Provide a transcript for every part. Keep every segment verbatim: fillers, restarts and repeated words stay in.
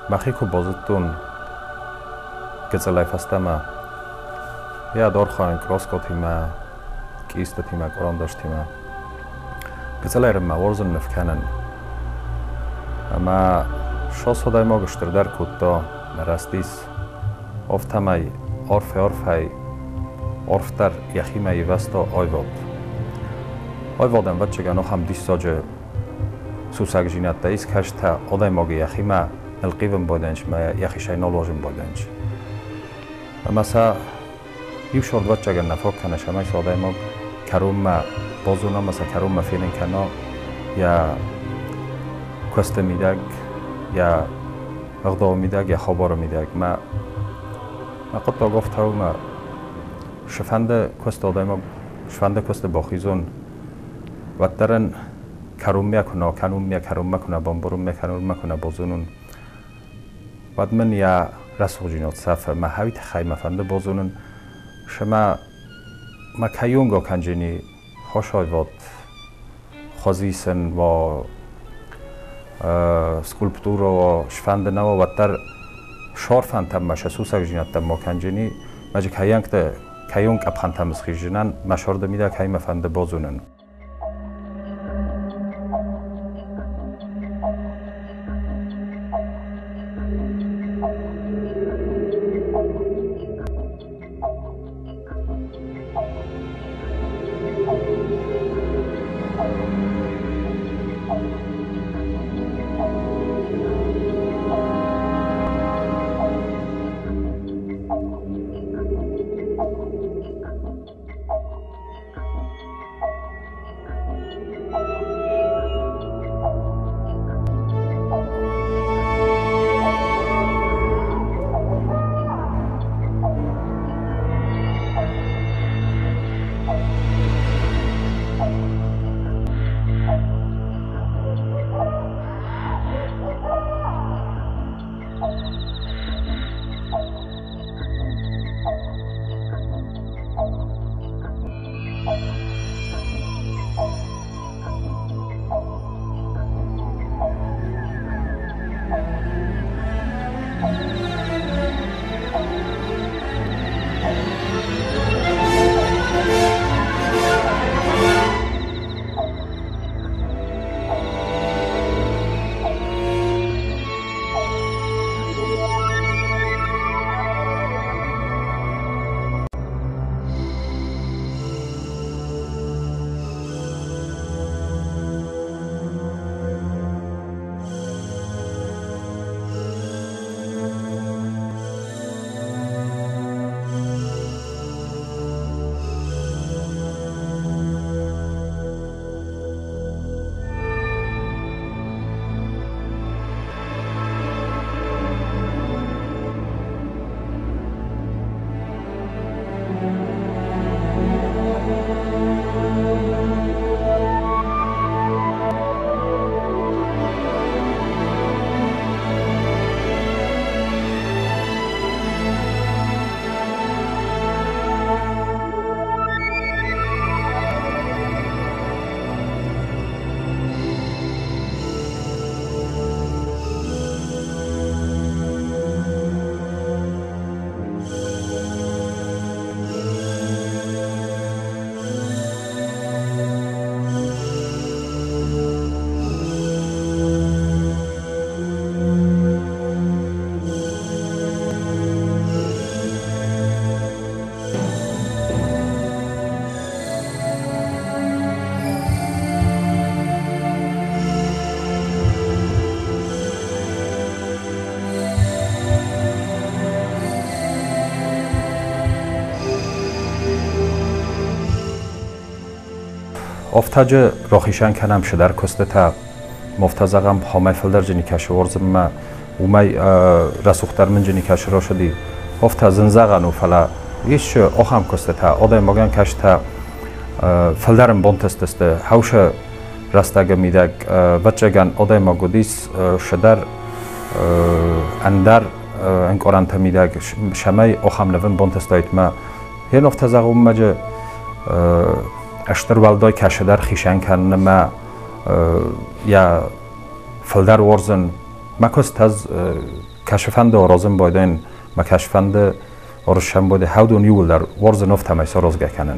مخیکو بازتون گزلایف استما یا دار خواهیم کراس کتیما کیست تیما قرآن داشتیما گزلایر موارزن نفکنن اما شاس خدای ما گشتر در کتا مرستیس افتمای عرف عرفای عرفتر یخیمای وستا آیواد آیوادم بچه گناه هم دیست ساجه سوسک جینت دایست کشتا آدای ماگی یخیما القیبم بایدنش ما یخیشای نالواجم بایدنش مثلا یو شورد بچه گن نفاق کنه شمای ساده ما کروم ما بازونا مثلا کروم ما فیلن کنه یا کست میدگ یا اقدام میدگ یا خبر میدگ ما ما قطعا گفت ها ما شفنده کست آدای ما شفنده کست باخیزون و درن کروم میکنه کنوم میکنه میکنه بامبروم میکنه میکنه بازونون بعد من یا رسول جنات صفه ما هویت خیمه فنده بازونن شما ما کیونگا کنجنی خوشای واد خازیسن و سکولپتور و شفنده نوا و در شارفن تم مشه سوسک جنات تم ما کنجنی مجه کیونگ ده کیونگ ابخان تم اسخیجنن مشارده میده خیمه فنده بازونن افتاج راخیشان کنم شدر کسته تا مفتازم همه فلدر جنی کشه ورزم ما و ما رسوختر من جنی کشه را شدی افتاز زنزاغن و فلا یش آخام کسته تا آدم مگن کش تا فلدرم بانتست است هوش رستگه میدک بچه گن آدم مگودیس شدر اندر انکارانت میدک شمای آخام نون بانتستایت ما هن افتازم مجه اشتر والدای کشدر خیشان کنن ما یا فلدر ورزن مکست از کشفند آرازم بایدن ما کشفند آرشم بوده هودون یول در ورز نفت همیسا رازگه کنن.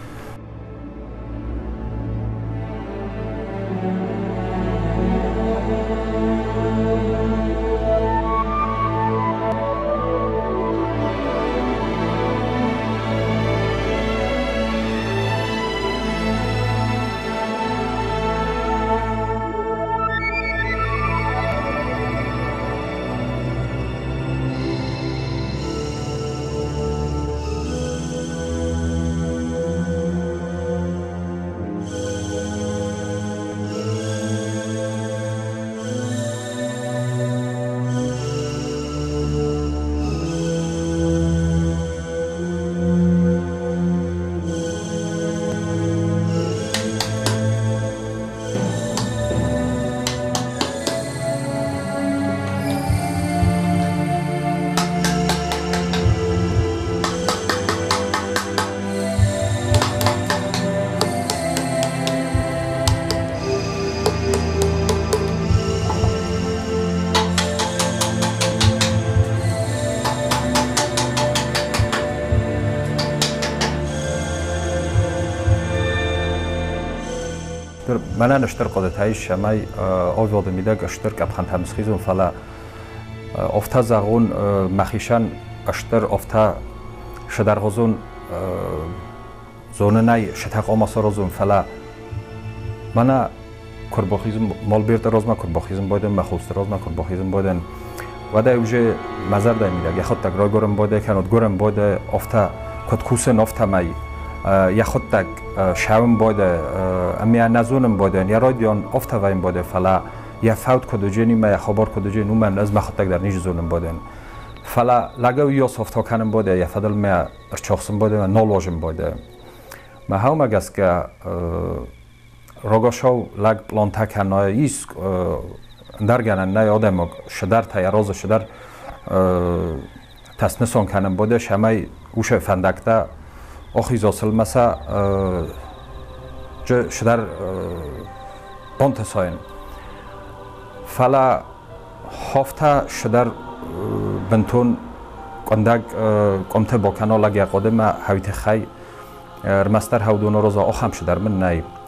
من نشتر قدرت های شمای آویاده میده گشتر کبخند همسخیزم فلا افتا زغون مخیشان اشتر افتا شدرغزون زونه نای شتاق آماسارزم فلا من کرباخیزم مال بیرت رازم کرباخیزم بایدن مخوست رازم کرباخیزم بایدن و در اوجه مزر دای میده یا خود تگرای گرم بایده کنود گرم بایده افتا کد کوسن افتا می یا خود تک شاوم بوده امیا نزونم بوده یا رادیون افت وایم بوده فلا یا فوت کدوجنی ما یا خبر کدوجنی نومن از ما خود تک در نیج زونم بوده فلا لگو یا صفت کنم بوده یا فدل ما ارچاخسم بوده و نالواجم بوده ما هم اگه که رگاشو لگ پلان تکنای ایست درگنن نه آدم شدر تیراز شدر تسنسون کنم بوده شمای اوش فندکتا آخیز اصل مسا جه شدر بانت ساین فلا هفته شدر بنتون کندگ کمته با کنال اگر قدم هویت خی رمستر هودون روزا آخم شدر من نایب